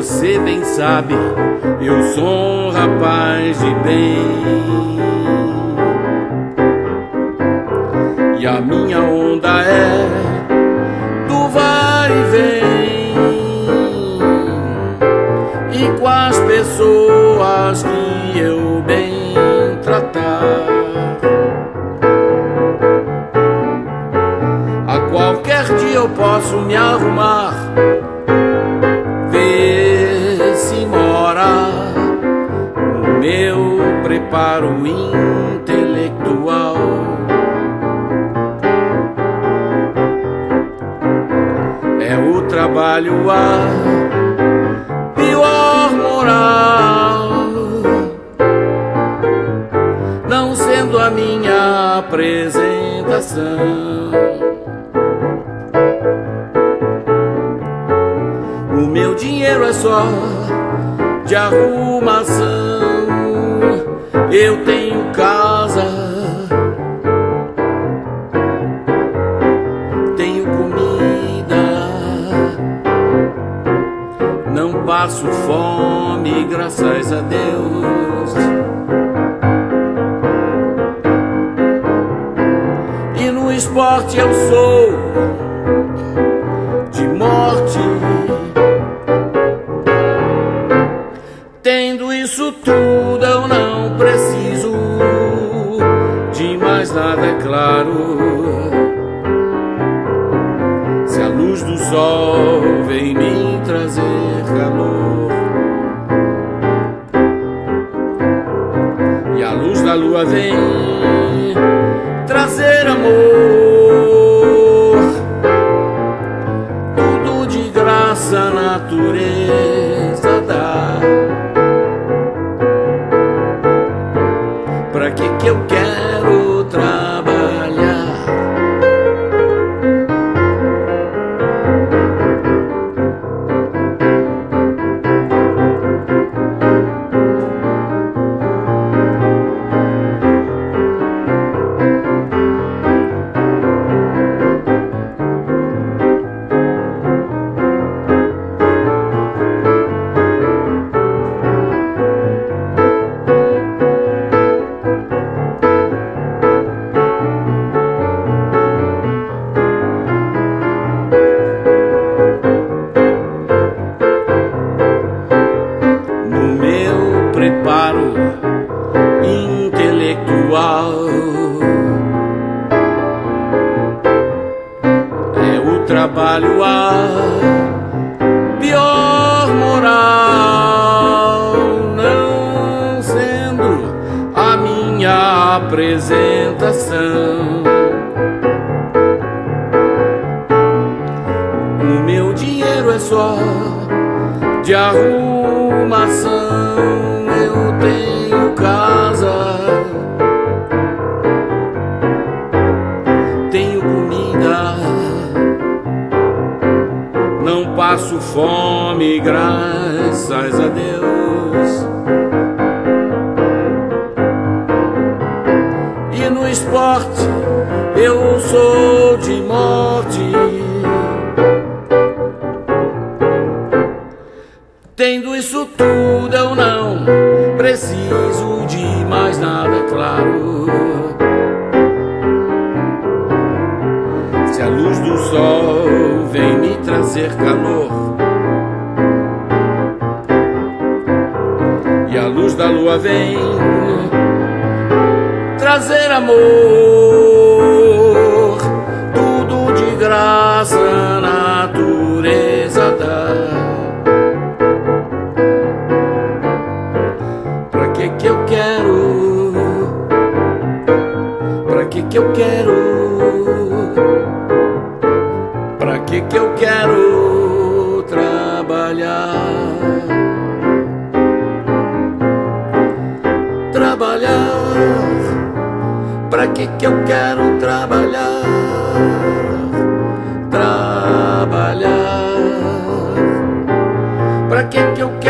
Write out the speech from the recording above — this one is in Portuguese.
você bem sabe, eu sou um rapaz de bem. E a minha onda é do vai e vem, e com as pessoas que eu bem tratar, a qualquer dia eu posso me arrumar, ver se mora no meu preparo intelectual. É o trabalho a pior moral, não sendo a minha apresentação. O meu dinheiro é só de arrumação. Eu tenho casa, tenho comida, não passo fome, graças a Deus. E no esporte eu sou de morte. Tendo isso tudo, eu não preciso de mais nada, é claro. Se a luz do sol vem me trazer calor, e a luz da lua vem trazer amor, tudo de graça a natureza dá. Pra que eu quero trabalhar? Preparo intelectual é o trabalho a pior moral, não sendo a minha apresentação. O meu dinheiro é só de arrumação. Eu tenho casa, tenho comida, não passo fome, graças a Deus. E no esporte eu sou de morte. Tendo isso tudo, eu não preciso de mais nada, claro. Se a luz do sol vem me trazer calor, e a luz da lua vem trazer amor, tudo de graça a natureza dá. Pra que eu quero? Pra que eu quero? Pra que eu quero trabalhar? Trabalhar. Pra que eu quero trabalhar? Trabalhar. Pra que eu